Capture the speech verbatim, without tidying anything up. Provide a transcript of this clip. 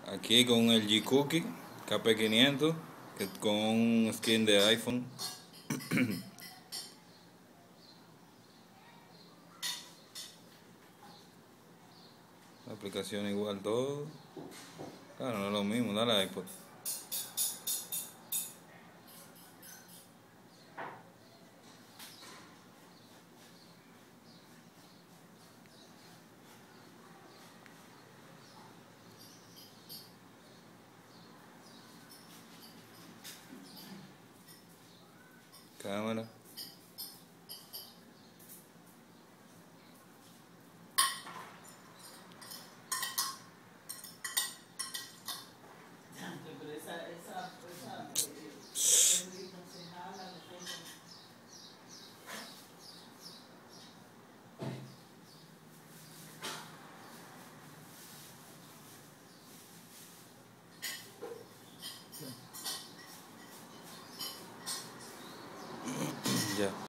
Aquí con el G Cookie K P quinientos que con un skin de iPhone. La aplicación igual todo. Claro, no es lo mismo, dale iPod. Cámara. Ya.